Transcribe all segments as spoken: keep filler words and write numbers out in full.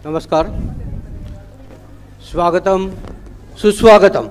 नमस्कार, स्वागतम सुस्वागतम.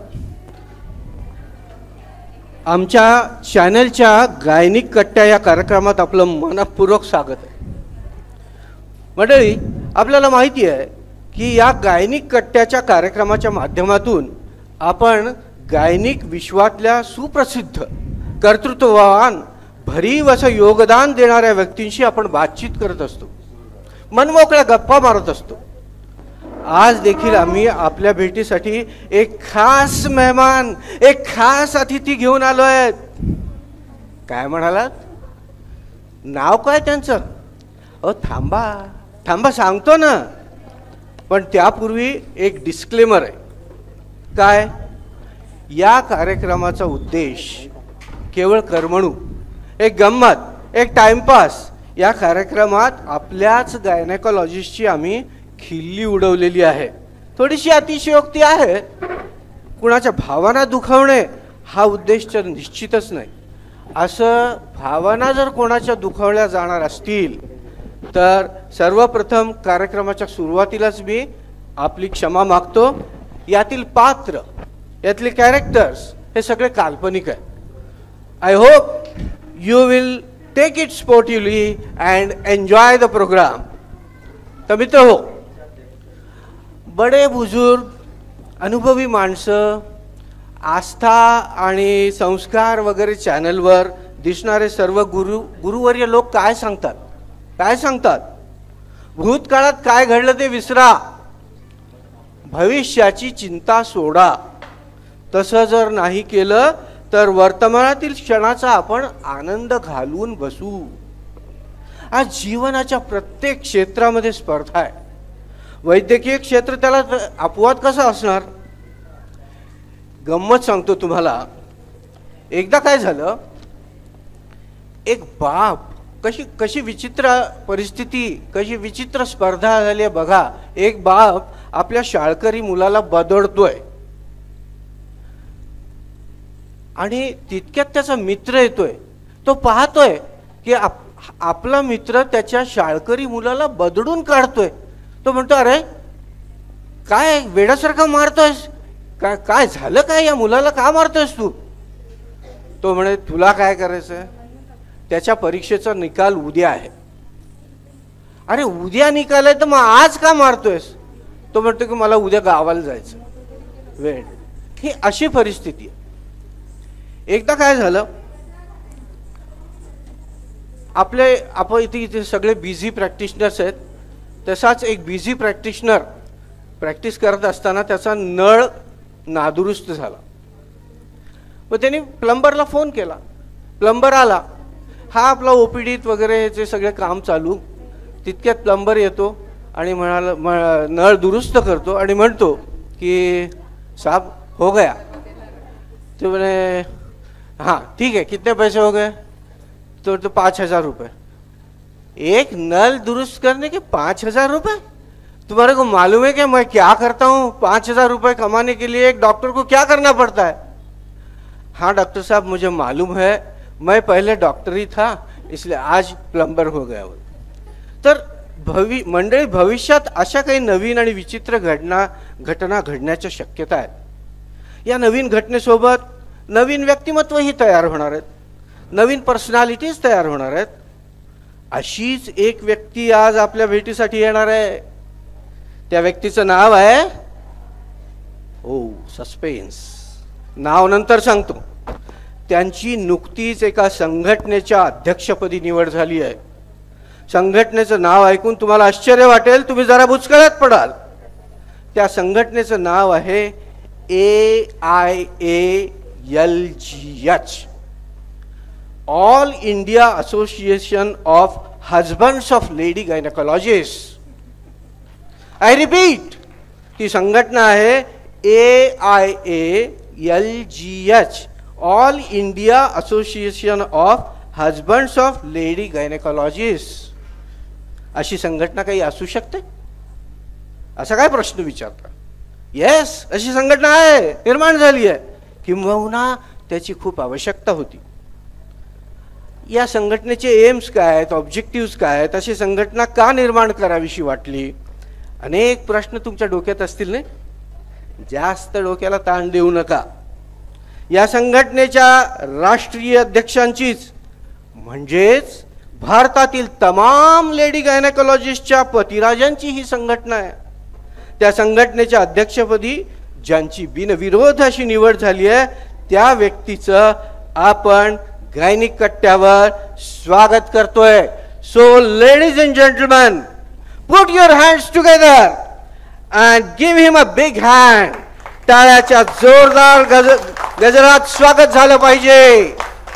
आमच्या चॅनलच्या गायनिक कट्ट्या या कार्यक्रमात आपलं मनपूर्वक स्वागत आहे. मंडळी, आपल्याला माहिती आहे की या गायनिक कट्ट्याच्या कार्यक्रमाच्या माध्यमातून आपण गायनिक विश्वातल्या सुप्रसिद्ध कर्तृत्ववान भरीव असं योगदान देणाऱ्या व्यक्तींशी आपण बातचीत करत असतो, मनमोकळ्या गप्पा मारत असतो. आज देखील आम्ही आपल्या भेटीसाठी एक खास मेहमान, एक खास अतिथी घेऊन आलो आहेत. काय म्हणालात? नाव काय त्यांचं? अ थांबा थांबा सांगतो ना, पण त्यापूर्वी एक डिस्क्लेमर आहे. काय? या कार्यक्रमाचा उद्देश केवळ करमणूक, एक गंमत, एक टाइमपास. या कार्यक्रमात आपल्याच गायनेकोलॉजिस्टची आम्ही खिल्ली उडवलेली आहे. थोडीशी अतिशयोक्ती आहे. कुणाच्या भावना दुखावणे हा उद्देश तर निश्चितच नाही. असं भावना जर कोणाच्या दुखावल्या जाणार असतील तर सर्वप्रथम कार्यक्रमाच्या सुरुवातीलाच मी आपली क्षमा मागतो. यातील पात्र, यातले कॅरेक्टर्स हे सगळे काल्पनिक आहे. I hope you will take it sportively and enjoy the programme. तर मित्र हो, बडे बुजुर्ग, अनुभवी माणसं, आस्था आणि संस्कार वगैरे चॅनलवर दिसणारे सर्व गुरु गुरुवर्य लोक काय सांगतात? काय सांगतात? भूतकाळात काय घडलं ते विसरा, भविष्याची चिंता सोडा. तसं जर नाही केलं तर वर्तमानातील क्षणाचा आपण आनंद घालवून बसू. आज जीवनाच्या प्रत्येक क्षेत्रामध्ये स्पर्धा आहे. वैद्यकीय क्षेत्र त्याला अपवाद कसा असणार? गंमत सांगतो तुम्हाला. एकदा काय झालं, एक बाप, कशी कशी विचित्र परिस्थिती, कशी विचित्र स्पर्धा झाली आहे बघा. एक बाप आपल्या शाळकरी मुलाला बदडतोय आणि तितक्यात त्याचा मित्र येतोय. तो पाहतोय की आप, आपला मित्र त्याच्या शाळकरी मुलाला बदडून काढतोय. तो म्हणतो, अरे काय वेड्यासारखा मारतोयस? काय काय झालं? काय या मुलाला का मारतोयस तू? तो म्हणे, तुला काय करायचं? त्याच्या परीक्षेचा निकाल उद्या आहे. अरे उद्या निकाल आहे तर मग आज का मारतोयस? तो म्हणतो की मला उद्या गावाला जायचं, वेळ. ही अशी परिस्थिती आहे. एकदा काय झालं, आपले आपण इथे इथे सगळे बिझी प्रॅक्टिशनर्स आहेत. तसाच एक बिझी प्रॅक्टिशनर प्रॅक्टिस करत असताना त्याचा नळ नादुरुस्त झाला. मग त्यांनी प्लंबरला फोन केला. प्लंबर आला. हा आपला ओपीडीत वगैरे ह्याचे सगळे काम चालू. तितक्यात प्लंबर येतो आणि म्हणाला म नळ दुरुस्त करतो आणि म्हणतो की साहब हो गया. तो म्हणे हाँ ठीक है, कितने पैसे हो गए? तो तो पाँच हजार रुपये. एक नल दुरुस्त करने के पाँच हजार रुपये? तुम्हारे को मालूम है कि मैं क्या करता हूँ? पाँच हजार रुपये कमाने के लिए एक डॉक्टर को क्या करना पड़ता है? हाँ डॉक्टर साहब मुझे मालूम है, मैं पहले डॉक्टर ही था इसलिए आज प्लंबर हो गया. तर भवि मंडळी, भविष्यात अशा काही नवीन आणि विचित्र घटना घटना घडण्याच्या शक्यता आहेत. या नवीन घटनेसोबत नवीन व्यक्तिमत्वही तयार होणार आहेत, नवीन पर्सनॅलिटीज तयार होणार आहेत. अशीच एक व्यक्ती आज आपल्या भेटीसाठी येणार आहे. त्या व्यक्तीचं नाव आहे, ओ सस्पेन्स, नाव नंतर सांगतो. त्यांची नुकतीच एका संघटनेच्या अध्यक्षपदी निवड झाली आहे. संघटनेचं नाव ऐकून तुम्हाला आश्चर्य वाटेल, तुम्ही जरा बुचकळ्यात पडाल. त्या संघटनेचं नाव आहे A I A L G H, all India association of husbands of lady gynaecologist. I repeat, ती संघटना आहे A I A L G H, all India association of husbands of lady gynaecologist. अशी संघटना काही असू शकते? असा काय प्रश्न विचारता? येस, अशी संघटना आहे, निर्माण झाली आहे. किंबहुना त्याची खूप आवश्यकता होती. या संघटनेचे एम्स काय आहेत, ऑब्जेक्टिव्स काय आहेत, अशी संघटना का निर्माण करावीशी वाटली? अनेक प्रश्न तुमच्या डोक्यात असतील नाही, जास्त डोक्याला ताण देऊ नका. या संघटनेच्या राष्ट्रीय अध्यक्षांचीच म्हणजेच भारतातील तमाम लेडी गायनेकोलॉजिस्टच्या पतिराजांची ही संघटना आहे. त्या संघटनेच्या अध्यक्षपदी ज्यांची बिनविरोध अशी निवड झाली आहे त्या व्यक्तीचं आपण गायनिक कट्ट्यावर स्वागत करतोय. So ladies and gentleman, put your hands together and give him a big hand. टाळ्याच्या जोरदार गज गजरात स्वागत झालं पाहिजे.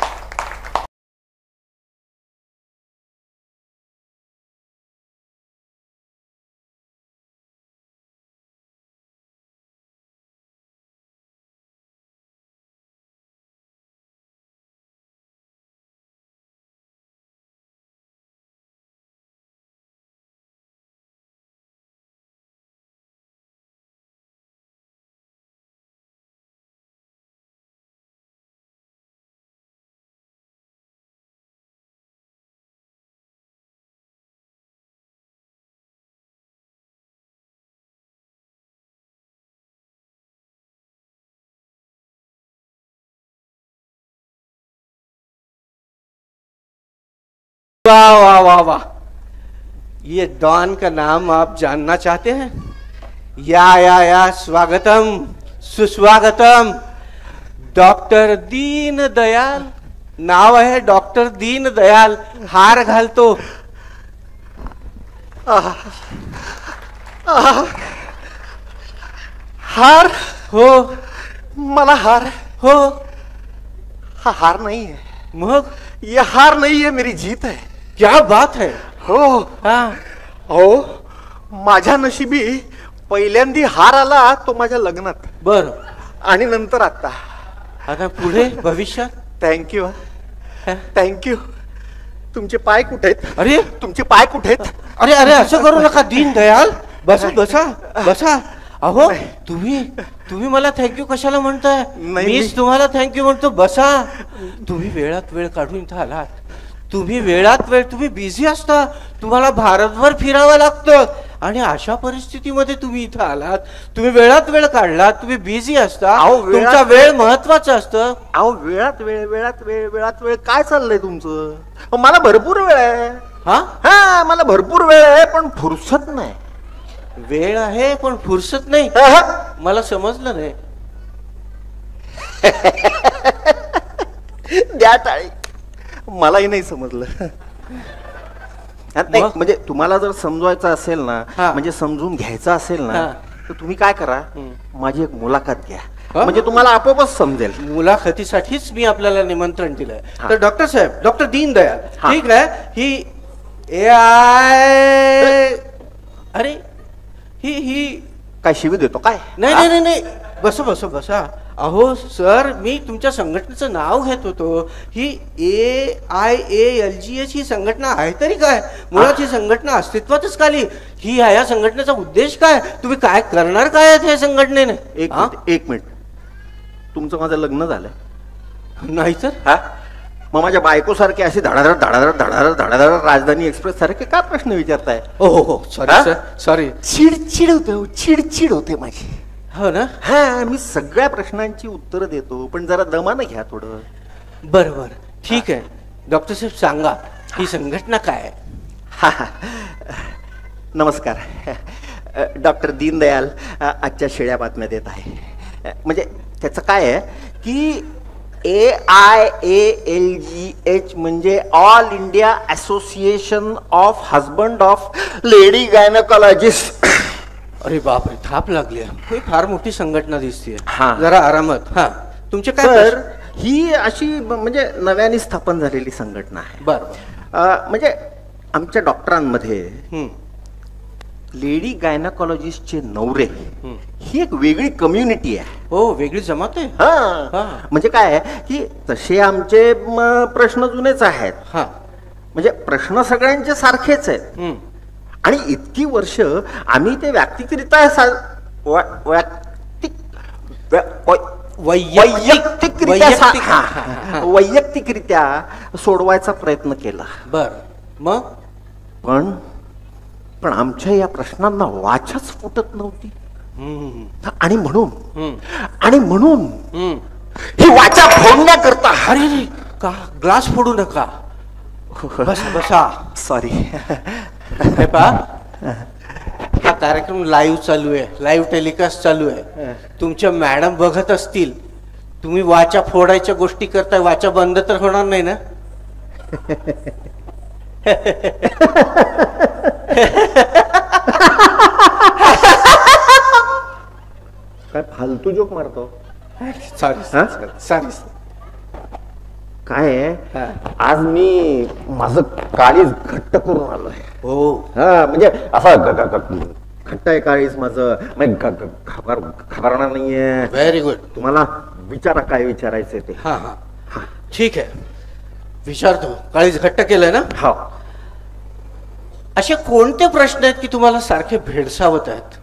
वाह वाह वाह वाह, ये डॉन का नाम आप जानना चाहते हैं? या या या, स्वागतम सुस्वागतम. डॉक्टर दीन दयाल नाव आहे. डॉक्टर दीन दयाल हार घालतो. आह, आह, हार? हो. मला हार? हो. हा हार नहीं है. मग? ये हार नहीं है, मेरी जीत है. क्या बात है. हो. हा. हो, माझ्या नशिबी पहिल्यांदी हार आला तो माझ्या लग्नात. बर. आणि नंतर आता. आता पुढे भविष्यात? Thank you thank you. तुमचे पाय कुठे आहेत? अरे तुमचे पाय कुठे आहेत? अरे अरे असं करू नका दीन दयाल. बसा बसा बसा. अहो तुम्ही तुम्ही मला थँक्यू कशाला म्हणताय? मीच तुम्हाला थँक्यू म्हणतो. बसा. तुम्ही वेळात वेळ काढून इथं आलात. तुम्ही वेळात वेळ तुम्ही बिझी असता. तुम्हाला भारतभर फिरावं लागतं आणि अशा परिस्थितीमध्ये तुम्ही इथं आलात. तुम्ही वेळात वेळ काढलात. तुम्ही बिझी असता. तुमचा वेळ महत्वाचा असतं. अहो वेळात वेळ वेळात वेळ वेळात वेळ काय चाललंय तुमचं? मला भरपूर वेळ आहे. हा हा मला भरपूर वेळ आहे पण फुरसत नाही. वेळ आहे पण फुरसत नाही. मला समजलं नाही. द्या टाळी. मलाही नाही समजलं. नाही म्हणजे तुम्हाला जर समजवायचं असेल ना, म्हणजे समजून घ्यायचं असेल ना, तर तुम्ही काय करा, माझी एक मुलाखत घ्या. म्हणजे तुम्हाला आपोआपच समजेल. मुलाखतीसाठीच मी आपल्याला निमंत्रण दिलंय. तर डॉक्टर साहेब, डॉक्टर दीन दयाल, ठीक आहे. ही ए आय अरे ही ही काय शिवी देतो काय? नाही नाही नाही नाही. बसा बसा बसा. अहो सर, मी तुमच्या संघटनेचं नाव घेत होतो. ही A I A L G H ही संघटना आहे तरी काय? मुळात ही संघटना अस्तित्वातच खाली. ही या संघटनेचा उद्देश काय? तुम्ही काय करणार काय आहेत या संघटनेने? एक एक मिनिट. तुमचं माझं लग्न झालंय? नाही तर हा. मग माझ्या बायको सारखे असे धडाधड धडाधड धडाधड धडाधड राजधानी एक्सप्रेस सारखे काय प्रश्न विचारताय? हो हो हो सॉरी सर सॉरी. चिडचिड होते. चिडचिड होते माझी. हो ना. हा मी सगळ्या प्रश्नांची उत्तरं देतो पण जरा दमानं घ्या थोडं. बरं बरं ठीक आहे. डॉक्टर साहेब सांगा, ही संघटना काय आहे? हा हा. नमस्कार. डॉक्टर दीनदयाल आजच्या शेळ्या बातम्या देत आहे. म्हणजे त्याचं काय आहे की A I A L G H म्हणजे all India association of husband of lady gynaecologist. अरे बापरे, थाप लागली. फार मोठी संघटना दिसते. हा जरा आरामात. हा तुमचे काय? तर ही अशी म्हणजे नव्याने स्थापन झालेली संघटना आहे. बरं. म्हणजे आमच्या डॉक्टरांमध्ये लेडी गायनेकोलॉजिस्टचे नवरे ही एक वेगळी कम्युनिटी आहे. हो, वेगळी जमात आहे. हा म्हणजे काय आहे की तसे आमचे प्रश्न जुनेच आहेत. हा म्हणजे प्रश्न सगळ्यांचे सारखेच आहेत. आणि इतकी वर्ष आम्ही ते व्यक्तिगतरित्या वैयक्तिकरित्या वैयक्तिकरित्या सोडवायचा प्रयत्न केला. बर. मग पण पण आमच्या या प्रश्नांना वाचाच फुटत नव्हती. हम्म, आणि म्हणून हम्म, आणि म्हणून हम्म. ही वाचा फोडण्याकरता. अरे रे, का ग्लास फोडू नका. बसा बसा. सॉरी. हे पहा, हा कार्यक्रम लाईव्ह चालू आहे, लाईव्ह टेलिकास्ट चालू आहे. तुमच्या मॅडम बघत असतील, तुम्ही वाचा फोडायच्या गोष्टी करताय, वाचा बंद तर होणार नाही ना? काय फालतू जोक मारतो. सॉरी हा? सॉरी. काय आहे, हा. आज मी माझं काळीज घट्ट करून आलोय. हो. हा म्हणजे असा ग- ग- ग- घट्ट आहे काळीज माझं, म्हणजे ग- ग- घाबर घाबरणार नाहीये. Very good. तुम्हाला विचारा काय विचारायचंय ते. हा हा ठीक आहे, विचारतो. काळीज घट्ट केलंय ना? हो. असे कोणते प्रश्न आहेत की तुम्हाला सारखे भेडसावत आहेत?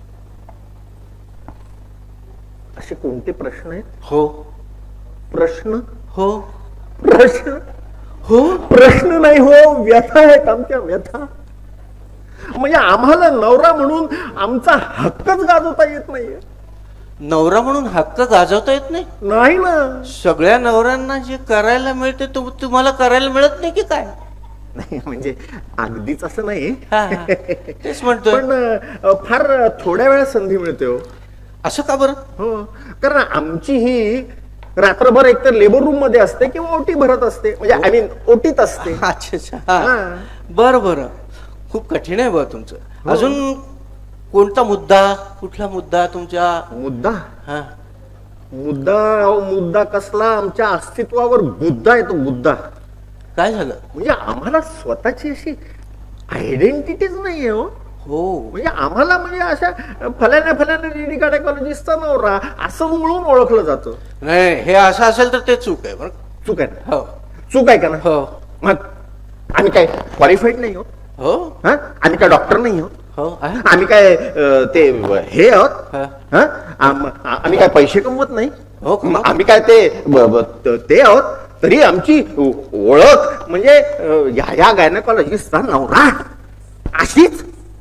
असे कोणते प्रश्न आहेत? हो प्रश्न हो प्रश्न हो. प्रश्न नाही हो, व्यथा आहेत आमच्या, व्यथा. म्हणजे आम्हाला नवरा म्हणून आमचा हक्कच गाजवता येत नाहीये. नवरा म्हणून हक्क गाजवता येत नाही? नाही ना. सगळ्या नवऱ्यांना जे करायला मिळते तो तुम्हाला करायला मिळत नाही की काय? नाही म्हणजे अगदीच असं नाही, हा, हा. तेच म्हणतोय. पण अ, फार थोड्या वेळा संधी मिळते हो. असं का बरं? हो, कारण आमची ही रात्रभर एकतर लेबर रूम मध्ये असते किंवा ओटी भरत असते, म्हणजे आय मीन ओटीत असते. अच्छा अच्छा. हा. हा. बरं बरं. खूप कठीण आहे बरं तुमचं. अजून कोणता मुद्दा, कुठला मुद्दा तुमच्या? मुद्दा हा. मुद्दा अहो, मुद्दा कसला, आमच्या अस्तित्वावर मुद्दा येतो, मुद्दा. काय झालं? म्हणजे आम्हाला स्वतःची अशी आयडेंटिटीच नाहीये हो. हो. म्हणजे आम्हाला म्हणजे अशा फलाण्या फलाण्या लेडी गायनेकॉलॉजिस्टचा नवरा असं म्हणून ओळखलं जातं. नाही, हे असं असेल तर ते चूक आहे बरं. चूक आहे ना? हो चूक आहे का ना? हो मग आम्ही काय क्वालिफाईड नाही हो. हो हा? आम्ही काय डॉक्टर नाही हो. हो आहे. आम्ही काय अ, ते हे आहोत. हा. हा? आम- आ- आम्ही काय पैसे कमवत नाही. हो का? मग आम्ही काय ते ब- ब- त- ते आहोत. तरी आमची ओ- ओळख म्हणजे अ, या या गायनेकॉलॉजिस्टचा नवरा अशीच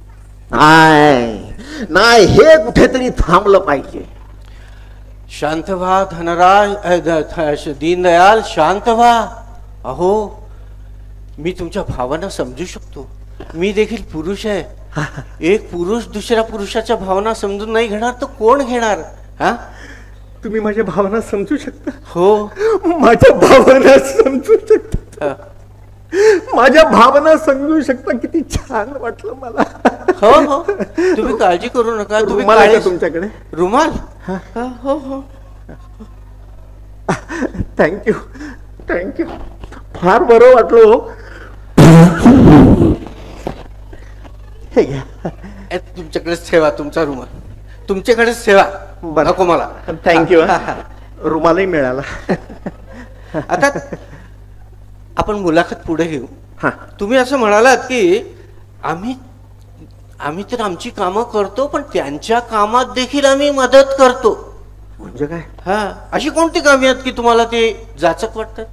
नाही. नाही, हे कुठेतरी थांबलं पाहिजे. शांत व्हा धनराज, अ, ध- ध- दीनदयाल, शांत व्हा. अहो, मी तुमच्या भावना समजू शकतो. मी देखील पुरुष आहे. एक पुरुष दुसऱ्या पुरुषाच्या भावना समजून नाही घेणार तर कोण घेणार? हा. तुम्ही माझ्या भावना समजू शकता? हो. माझ्या भावना समजू शकता? हा. माझ्या भावना समजू शकता? किती छान वाटलं मला. हो हो, तुम्ही काळजी करू नका. तुम्ही रुमाल आहे का काळजी- तुमच्याकडे? रुमाल? हा, हो हो. Thank you thank you. फार बरं वाटलं हो. हे घ्या. ए, तुमच्याकडेच ठेवा तुमचा रुमाल. तुमच्याकडेच ठेवा. बरं. नको मला. थँक्यू. हा, हा. रुमालही मिळाला. आता आपण मुलाखत पुढे घेऊ. हा. तुम्ही असं म्हणालात की आम्ही आम्ही तर आमची कामं करतो, पण त्यांच्या कामात देखील आम्ही मदत करतो. म्हणजे काय? हा. अशी कोणती कामे आहेत की तुम्हाला ते जाचक वाटतात?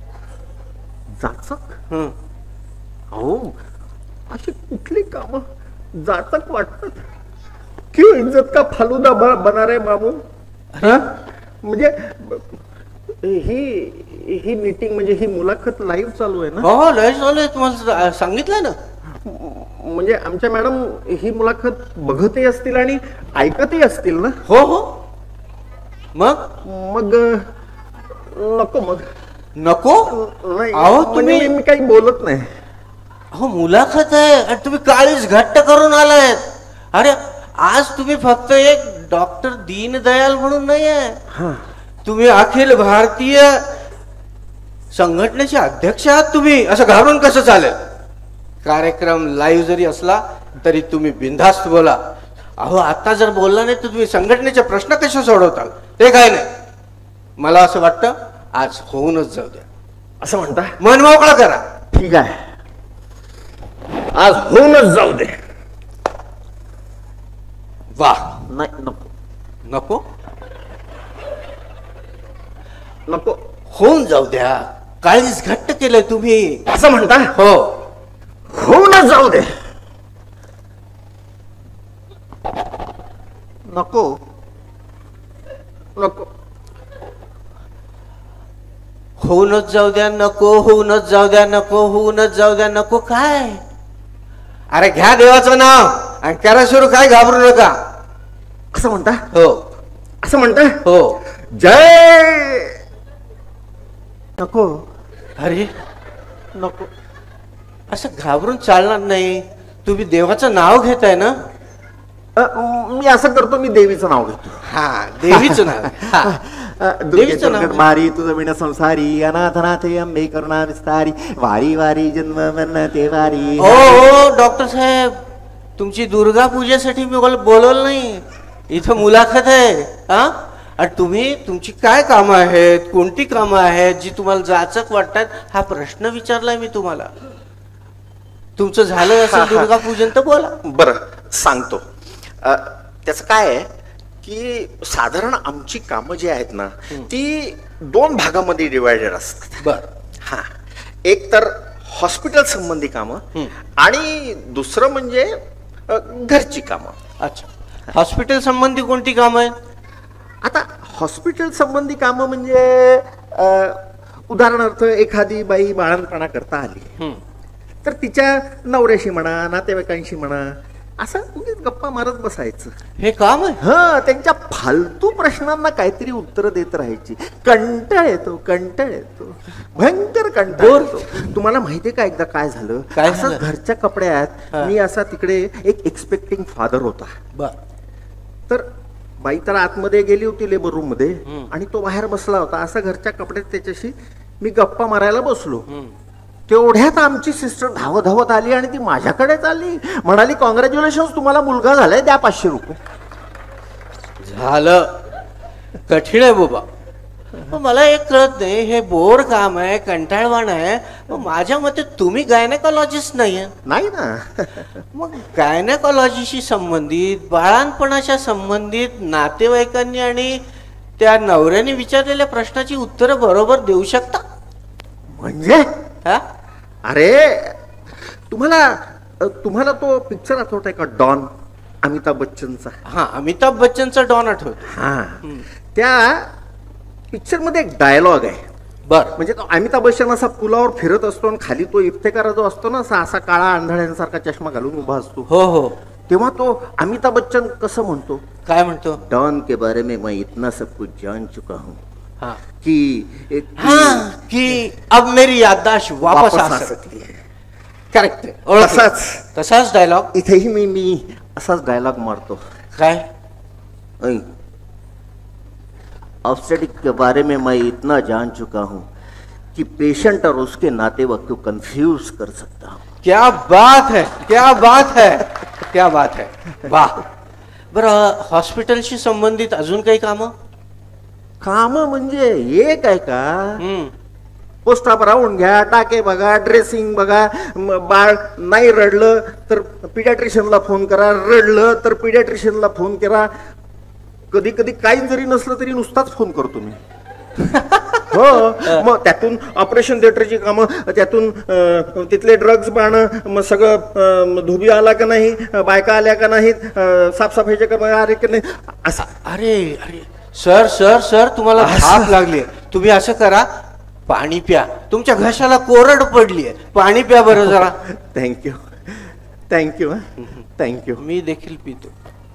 जाचक? हं. अहो, अशी कुठली काम जाचक वाटतात? क्यों इज्जत का फालुदा ब- बना रे मामू? हा? म्हणजे ही ही मीटिंग म्हणजे ही मुलाखत लाईव्ह चालू आहे ना? हो, लय चालू आहे. तुम्हाला सांगितलं ना. म्हणजे आमच्या मॅडम ही मुलाखत बघतही असतील आणि ऐकतही असतील ना? हो हो. मग मग नको. मग नको. नाही, अहो, म्हणजे तुम्ही- मी- मी काही बोलत नाही. हो, मुलाखत आहे आणि तुम्ही काळीच घट्ट करून आलायत. अरे, आज तुम्ही फक्त एक डॉक्टर दीनदयाल म्हणून नाही आहे, हा. तुम्ही अखिल भारतीय संघटनेचे अध्यक्ष आहात. तुम्ही असं घाबरून कसं चालेल? कार्यक्रम लाईव्ह जरी असला तरी तुम्ही बिनधास्त बोला. अहो, आता जर बोलला नाही तर तुम्ही संघटनेचे प्रश्न कसे सोडवताल? ते काय नाही. मला असं वाटतं आज होऊनच जाऊ द्या. असं म्हणता? मन मोकळा करा. ठीक आहे, आज होऊनच जाऊ दे. वाह. नाही, नको नको. नको. होऊन जाऊ द्या. काळीच घट्ट केलंय तुम्ही. असं म्हणता? हो. होऊनच जाऊ दे. नको नको होऊनच जाऊ द्या नको, होऊनच जाऊ द्या नको, होऊनच जाऊ द्या नको काय? अरे घ्या देवाचं नाव आणि करा सुरू, काय घाबरू नका. असं म्हणता? हो असं म्हणता? हो. जय नको. अरे नको. असं घाबरून चालणार नाही. तुम्ही देवाचं नाव घेताय ना? अ, मी असं करतो, मी देवीचं नाव घेतो. हा देवीचं नाव. हा. देवीचं नाव. मारी तुझं विण संसारी अनाथनाथे अंबे करुणा विस्तारी वारी वारी जन्म मरण ते वारी. ओ हो डॉक्टर साहेब, तुमची दुर्गा पूजेसाठी मी बोलवलं नाही, इथं मुलाखत आहे. हा आणि तुम्ही तुमची काय कामं आहेत, कोणती कामं आहेत जी तुम्हाला जाचक वाटतात, हा प्रश्न विचारलाय मी तुम्हाला. तुमचं झालं असेल दुर्गा पूजन तर बोला. बरं सांगतो. त्याचं काय आहे की साधारण आमची कामं जी आहेत ना ती दोन भागामध्ये डिवायडेड असतात. बर. हा, एक तर हॉस्पिटल संबंधी कामं आणि दुसरं म्हणजे अ, घरची कामं. अच्छा, हॉस्पिटल संबंधी कोणती कामं आहेत? आता हॉस्पिटल संबंधी कामं म्हणजे अ, उदाहरणार्थ एखादी बाई बाळंतपणा करता आली तर तिच्या नवऱ्याशी म्हणा, नातेवाईकांशी म्हणा, असं उगीच गप्पा मारत बसायचं. हे काम आहे? हा, त्यांच्या फालतू प्रश्नांना काहीतरी उत्तर देत राहायची. कंटाळ येतो, कंटाळ येतो, भयंकर कंटाळ येतो. तुम्हाला माहितीये का एकदा काय झालं? काय असं झालं? घरच्या कपड्यात मी असा तिकडे एक एक्सपेक्टिंग फादर होता. बर. तर बाई तर आतमध्ये गेली होती लेबर रूम मध्ये आणि तो बाहेर बसला होता. असं घरच्या कपड्यात त्याच्याशी मी गप्पा मारायला बसलो. तेवढ्यात आमची सिस्टर धावत धावत आली आणि ती माझ्याकडेच आली. म्हणाली, कॉंग्रॅच्युलेशन, तुम्हाला मुलगा झालाय, द्या पाचशे रुपये. झालं. कठीण आहे बाबा. पण मला एक कळत नाही, हे बोर काम आहे, कंटाळवाण आहे. मग माझ्या मते तुम्ही गायनेकॉलॉजिस्ट नाहीये. नाही ना. मग गायनेकॉलॉजीशी संबंधित, बाळांपणाच्या संबंधित नातेवाईकांनी आणि त्या नवऱ्याने विचारलेल्या प्रश्नाची उत्तरं बरोबर देऊ शकता म्हणजे? हा? अरे तुम्हाला तुम्हाला तो पिक्चर आठवत आहे का, डॉन, अमिताभ बच्चनचा? हा, अमिताभ बच्चनचा डॉन आठवत. हा, त्या पिक्चर मध्ये एक डायलॉग आहे. बर. म्हणजे तो अमिताभ बच्चन असा पुलावर फिरत असतो आणि खाली तो इफ्तेकार जो असतो ना, असा असा काळा आंधळ्यांसारखा चष्मा घालून उभा असतो. हो हो. तेव्हा तो अमिताभ बच्चन कसं म्हणतो? काय म्हणतो? डॉन के बारे में मैं इतना सब कुछ जान चुका हूँ हा कि एक हाँ, कि अब मेरी याददाश्त वापस आ सकती है. करेक्ट. तसाच तसाच डायलॉग इथेही मी मी असाच डायलॉग मारतो. काय? ऑब्स्टेटिक के बारे में मैं इतना जान चुका हूँ कि पेशेंट और उसके नातेवाईक को कंफ्यूज कर सकता हूँ. क्या बात है, क्या बात है, क्या बात है. वाह. बरं, हॉस्पिटलशी संबंधित अजून काही कामं? काम म्हणजे एक आहे का? हम्म. पोस्टाप राहून घ्या, टाके बघा, ड्रेसिंग बघा. म- बाळ नाही रडलं तर पिडियाट्रिशियनला फोन करा, रडलं तर पिडियाट्रिशियनला फोन करा. कधी कधी काही जरी नसलं तरी नुसताच फोन करतो मी. हो, मग त्यातून ऑपरेशन थिएटरची कामं, त्यातून अं, तिथले ड्रग्ज पाहणं, मग सगळं अं, धोबी आला का नाही, बायका आल्या का नाहीत, अं, साफसफाईचे काम आले का नाही, असं. अरे अरे सर सर सर तुम्हाला धाप लागली. तुम्ही असं करा, पाणी प्या. तुमच्या घशाला कोरड पडली आहे, पाणी प्या बरं जरा. Thank you thank you thank you. मी देखील पितो.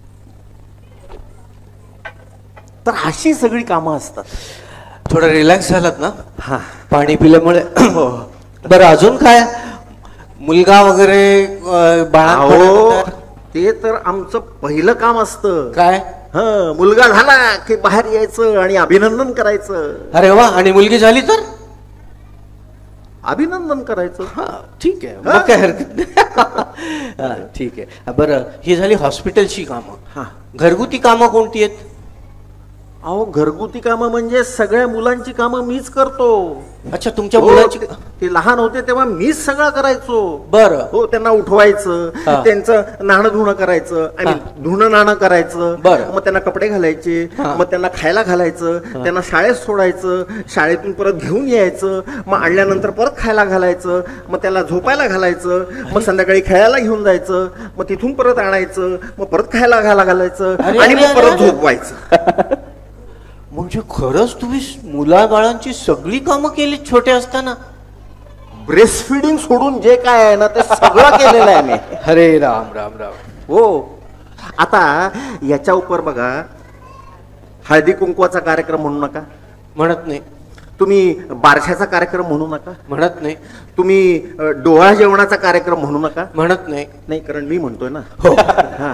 तर अशी सगळी कामं असतात. थोडं रिलॅक्स झालात ना हा, पाणी पिल्यामुळे? बरं, अजून काय? मुलगा वगैरे बाळा? अहो, ते तर आमचं पहिलं काम असतं. काय? हा, मुलगा झाला की बाहेर यायचं आणि अभिनंदन करायचं. अरे वा. आणि मुलगी झाली तर अभिनंदन करायचं. हा ठीक आहे, मग काय हरकत नाही. हा ठीक आहे. बरं, ही झाली हॉस्पिटलची कामं. हा, घरगुती कामं कोणती आहेत? अहो घरगुती कामं म्हणजे सगळ्या मुलांची कामं मीच करतो. अच्छा, तुमच्या हो, मुलाची. ते- ते लहान होते तेव्हा मीच सगळं करायचो. बरं. हो, त्यांना उठवायचं, हा. त्यांचं नाणं धुणं करायचं, I mean, धुणं नाणं करायचं. बरं. मग त्यांना कपडे घालायचे, हा. मग त्यांना खायला घालायचं, त्यांना शाळेत सोडायचं, शाळेतून परत घेऊन यायचं, मग आणल्यानंतर परत खायला घालायचं, मग त्याला झोपायला घालायचं, मग संध्याकाळी खेळायला घेऊन जायचं, मग तिथून परत आणायचं, मग परत खायला घाला घालायचं अरे, आणि अरे, मग परत अरे. झोपवायचं. म्हणजे खरंच तुम्ही मुलाबाळांची सगळी कामं केली छोटे असताना? ब्रेस्ट फिडिंग सोडून जे काय आहे ना ते सगळं केलेलं आहे मी. अरे राम राम राम. हो. आता याच्या उपर बघा, हळदी कुंकवाचा कार्यक्रम म्हणू नका, म्हणत नाही. तुम्ही बारशाचा कार्यक्रम म्हणू नका, म्हणत नाही. तुम्ही अ, डोळा जेवणाचा कार्यक्रम म्हणू नका. म्हणत नाही. नाही, कारण मी म्हणतोय ना. हो. हा.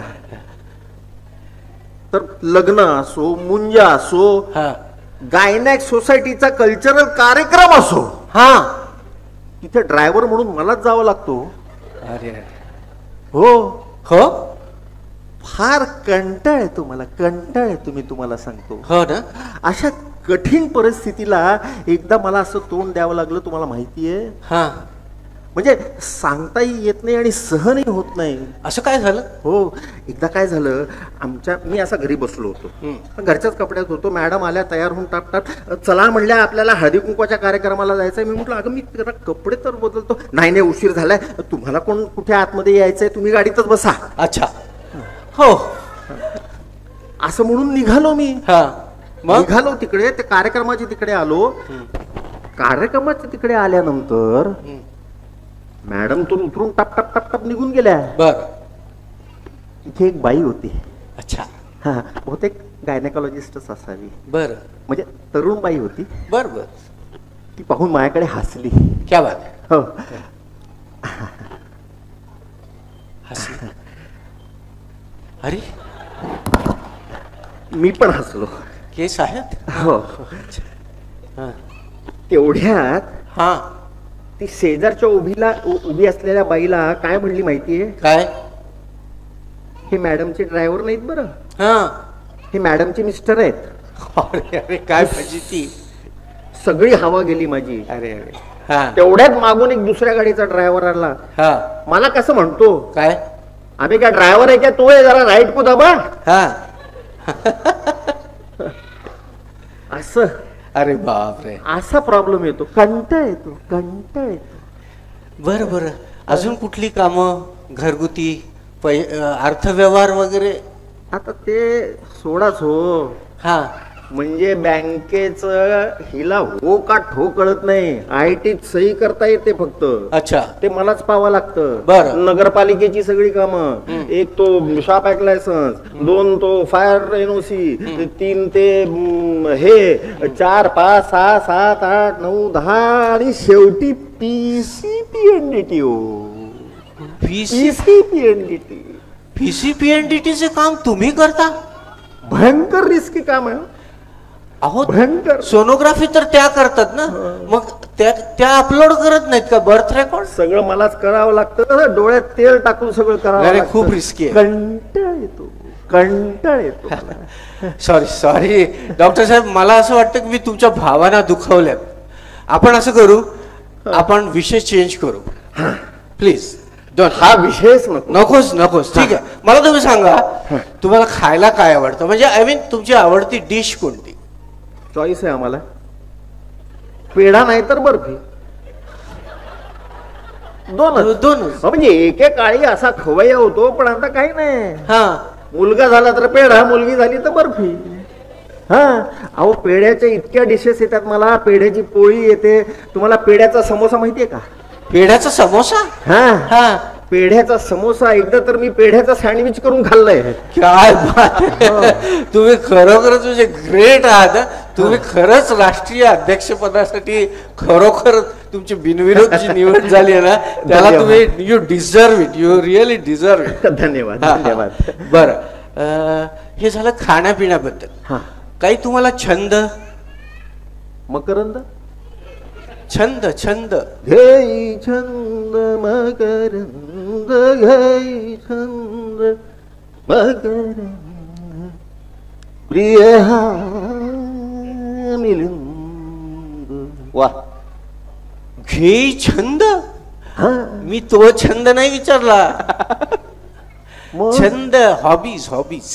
तर लग्न असो, मुंज असो, हा. गायनॅक सोसायटीचा कल्चरल कार्यक्रम असो, हा. तिथे ड्रायव्हर म्हणून मलाच जावं लागतो. अरे अरे. हो. हो. फार कंटाळ आहे तुम्हाला, कंटाळ आहे तुम्ही, तुम्हाला सांगतो. हो ना. अशा कठीण परिस्थितीला एकदा मला असं तोंड द्यावं लागलं, तुम्हाला माहितीये. हा. म्हणजे सांगताही येत नाही आणि सहनही होत नाही. असं काय झालं? हो. एकदा काय झालं, आमच्या मी असा घरी बसलो होतो, घरच्याच कपड्यात होतो. मॅडम आल्या तयार होऊन, टाप टाप, चला म्हणल्या आपल्याला हळदी कुंकवाच्या कार्यक्रमाला जायचंय. मी म्हटलं अगं मी जरा कपडे तर बदलतो. नाही नाही, उशीर झालाय, तुम्हाला कोण कुठे आतमध्ये यायचंय, तुम्ही गाडीतच बसा. अच्छा. हो. असं म्हणून निघालो मी. हा. मग निघालो तिकडे, ते कार्यक्रमाच्या तिकडे आलो. कार्यक्रमाच्या तिकडे आल्यानंतर मॅडम तो उतरून टप टप टप टप निघून गेल्या. बर. इथे एक बाई होती. अच्छा. हा, बहुतेक गायनेकॉलॉजिस्टच असावी. बर. म्हणजे तरुण बाई होती. बर बर. ती पाहून माझ्याकडे हसली. क्या बात आहे. हो. हसली. अरे, मी पण हसलो. केस आहेत. हो. हा. तेवढ्यात हा. ती शेजारच्या उभीला उ- उभी असलेल्या बाईला काय म्हणली माहितीये? काय? हे मॅडमचे ड्रायव्हर नाहीत बरं, हा. हे मॅडमचे मिस्टर आहेत. अरे अरे, काय पाहिजे ती. सगळी हवा गेली माझी. अरे अरे. हा. तेवढ्यात मागून एक दुसऱ्या गाडीचा ड्रायव्हर आला. हा. मला कसं म्हणतो, काय? आम्ही काय ड्रायव्हर आहे का, तो आहे, जरा राईट को दाबा. हा. असं. अरे बाप रे. असा प्रॉब्लेम येतो, कंटाळ येतो, कंटाळ येतो. बर बर. अजून कुठली कामं घरगुती, पै अर्थव्यवहार वगैरे? आता ते सोडाच हो. हा. म्हणजे बँकेचं हिला हो का ठो कळत नाही. आय टीत सही करता येते फक्त. अच्छा. ते मलाच पाहावं लागतं. बरं. नगरपालिकेची सगळी कामं, एक तो शॉप ऍक्ट लायसन्स, दोन तो फायर एनओसी, तीन ते म, हे चार पाच सहा सात आठ नऊ दहा आणि शेवटी PC PNDT. PC PC PNDT. PC पीएनडीटीचे काम तुम्ही करता? भयंकर रिस्की काम आहे. अहो, भयंकर. सोनोग्राफी तर त्या करतात ना, मग त्या त्या अपलोड करत नाहीत का बर्थ रेकॉर्ड? सगळं मलाच करावं लागतं. डोळ्यात तेल टाकून सगळं करावं अरे, लागतं. खूप रिस्की आहे. कंटाळ येतो, कंटाळ येतो मला. सॉरी सॉरी डॉक्टर साहेब, मला असं वाटतं की मी तुमच्या भावना दुखावल्यात. आपण असं करू, आपण विषय चेंज करू प्लीज. हा विषयच नको. नकोच नकोच. ठीक आहे, मला तुम्ही सांगा, तुम्हाला खायला काय आवडतं? म्हणजे आय मीन तुमची आवडती डिश कोणती? चॉईस आहे आम्हाला. पेढा नाही तर बर्फी, दोनच. दोनच. म्हणजे एके काळी असा खवय्या होतो, पण आता काही नाही. हा. मुलगा झाला तर पेढा, मुलगी झाली तर बर्फी. हा. अहो, पेढ्याच्या इतक्या डिशेस येतात मला. पेढ्याची पोळी येते. तुम्हाला पेढ्याचा समोसा माहितीये का? पेढ्याचा समोसा? हा हा. पेढ्याचा समोसा. एकदा तर मी पेढ्याचा सँडविच करून खाल्लंय. काय बात आहे. तुम्ही खरोखरच म्हणजे ग्रेट आहात. तुम्ही खरंच राष्ट्रीय अध्यक्षपदासाठी खरोखर तुमची बिनविरोध जी निवड झाली आहे ना, त्याला तुम्ही you deserve it. You really deserve it. धन्यवाद धन्यवाद. बरं, हे झालं खाण्यापिण्याबद्दल. हा. काही तुम्हाला छंद? मकरंद. छंद छंद घेई छंद मकरंद, घेई छंद मकरंद, प्रिय हा मिलिंद. वा. घे छंद. हा. मी तो छंद नाही विचारला. मग? छंद, हॉबीज हॉबीज.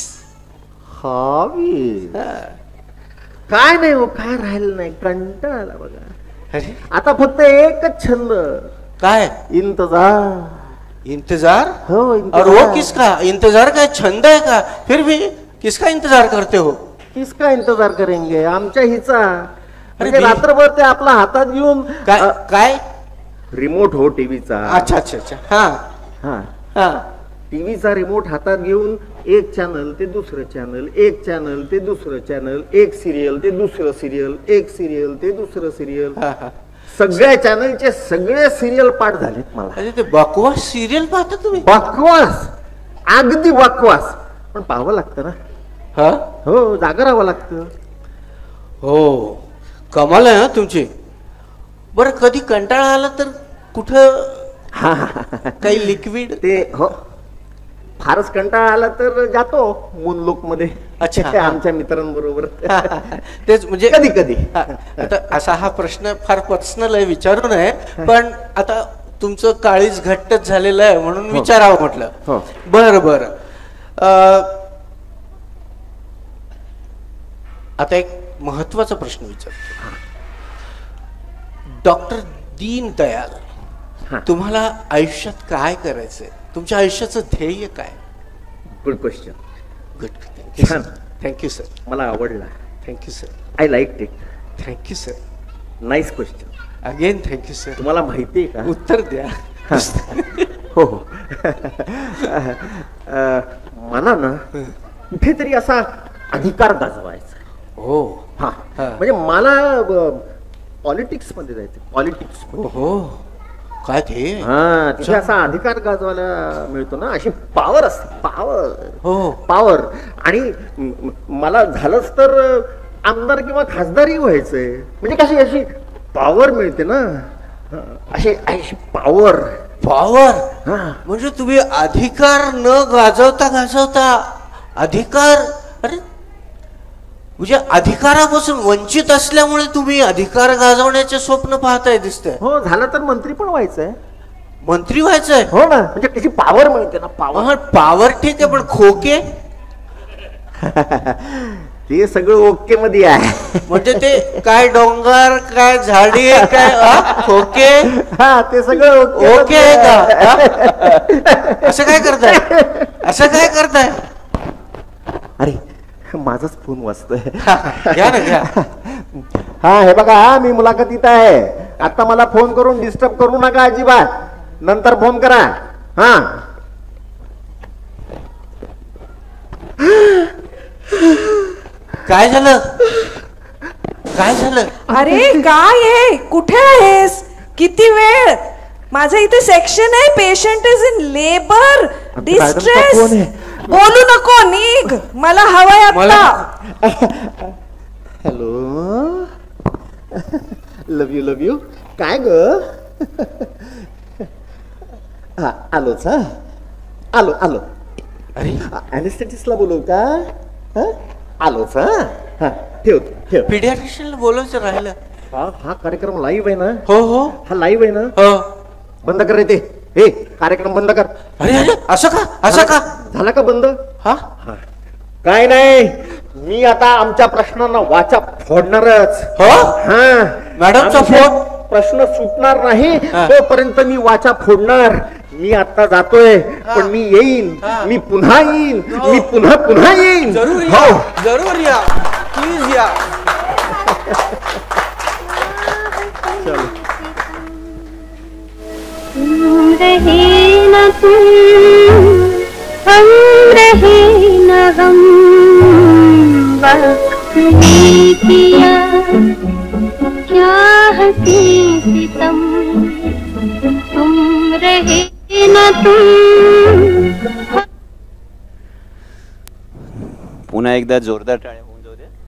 हॉबी काय नाही हो, काय राहिलं नाही, कंटाळा आला बघा. अरे आता फक्त एकच छंद. काय? इंतजार. इंतजार. हो और इंतजार. वो किसका इंतजार? का छंद है का? फिर भी किसका इंतजार करते हो? किसका इंतजार करेंगे? आमच्या हिचा. म्हणजे बी- रात्रभर ते आपला हातात घेऊन काय अ, काय? रिमोट हो टीव्हीचा. अच्छा अच्छा अच्छा. हा हा. हा. टीव्हीचा रिमोट हातात घेऊन एक चॅनल ते दुसरं चॅनल, एक चॅनल ते दुसरं चॅनल, एक सिरियल ते दुसरं सिरियल, एक सिरियल ते दुसरं सिरियल. हा, हा. सगळ्या चॅनलचे सगळे सिरियल पाठ झालेत मला. अरे ते बकवास सिरियल पाहता तुम्ही? बकवास, अगदी बकवास, पण पाहावं लागतं ना. हा. हो, जागा राहावं लागतं. हो, कमाल आहे हा तुमची. बरं कधी कंटाळा आला तर कुठं हा, काही लिक्विड? ते हो, फारच कंटाळा आला तर जातो मूनलोक मध्ये. अच्छा. आमच्या मित्रांबरोबर. तेच म्हणजे कधी कधी. हा, आता असा हा प्रश्न फार पर्सनल आहे, विचारू नये, पण आता तुमचं काळीज घट्टच झालेलं आहे म्हणून विचारावं म्हटलं. हो. बर बर. आता एक महत्वाचा प्रश्न विचारतो. डॉक्टर दीनदयाल, हा. तुम्हाला आयुष्यात काय करायचंय? तुमच्या आयुष्याचं ध्येय काय? Good question. गुड. छान. Thank you sir. मला आवडला. Thank you sir. I like it. Thank you sir. Nice question. Again thank you sir. तुम्हाला माहिती आहे का? उत्तर द्या. हो हो. अ, मला ना कुठेतरी असा अधिकार गाजवायचा. हो. हा. हा. म्हणजे मला पॉलिटिक्स मध्ये जायचं. पॉलिटिक्स. हो. काय ते? हा, तिथे असा अधिकार गाजवायला मिळतो ना, अशी पॉवर असते. पॉवर. हो. पॉवर. आणि म- म- मला झालंच तर आमदार किंवा खासदारही व्हायचंय. म्हणजे कशी अशी पॉवर मिळते ना, हा, अशी अशी पॉवर. पॉवर. हा. म्हणजे तुम्ही अधिकार न गाजवता गाजवता अधिकार. अरे म्हणजे अधिकारापासून वंचित असल्यामुळे तुम्ही अधिकार गाजवण्याचे स्वप्न पाहताय दिसतंय. हो, झालं तर मंत्री पण व्हायचंय. मंत्री व्हायचंय. हो ना, म्हणजे त्याची पॉवर मिळते ना, पॉवर. पॉवर ठीक आहे, पण खोके ते सगळं ओके मध्ये आहे. म्हणजे ते काय डोंगर काय झाडी काय हा? खोके. हा, ते सगळं ओके ओके आहे का? हा? असं काय करताय? असं काय करताय? अरे, माझाच फोन वाजतोय. घ्या ना घ्या. हा, हे बघा, मी मुलाखतीत आहे. आता मला फोन करून डिस्टर्ब करू नका अजिबात. नंतर फोन करा. हा. काय झालं? काय झालं? अरे काय आहे? कुठे आहेस? किती वेळ? माझं इथे सेक्शन आहे. Patient is in labour distress. कोण आहे? बोलू नको, निघ. मला हवंय आता. Hello. Love you love you. काय ग? हा, आलोच. हा, आलो आलो. अरे अॅनेस्थेटिस्टला बोलवू का? हा? आलोच. हा हा, ठेव ठेव. पिडियाट्रिशियनला बोलायचं राहिलं. हा हा कार्यक्रम लाईव्ह आहे ना? हो हो हा लाईव्ह आहे ना? हो. बंद कर रे ते. हे कार्यक्रम बंद कर. अरे अरे असं का? असं का? झाला का बंद? हा. काय नाही, मी आता आमच्या प्रश्नांना वाचा फोडणारच. हो. हा, मॅडमचा आमचे फोन? प्रश्न सुटणार नाही हा. तोपर्यंत मी वाचा फोडणार. मी आता जातोय, पण मी येईन. हा. मी पुन्हा येईन. हो. मी पुन्हा पुन्हा येईन. जरूर या. हो. जरूर या. प्लीज या. तुम रहे न तुम, हम रहे न हम, वक्त ने किया क्या हंसी सितम, तुम रहे न तुम. पुन्हा एकदा जोरदार टाळ्या.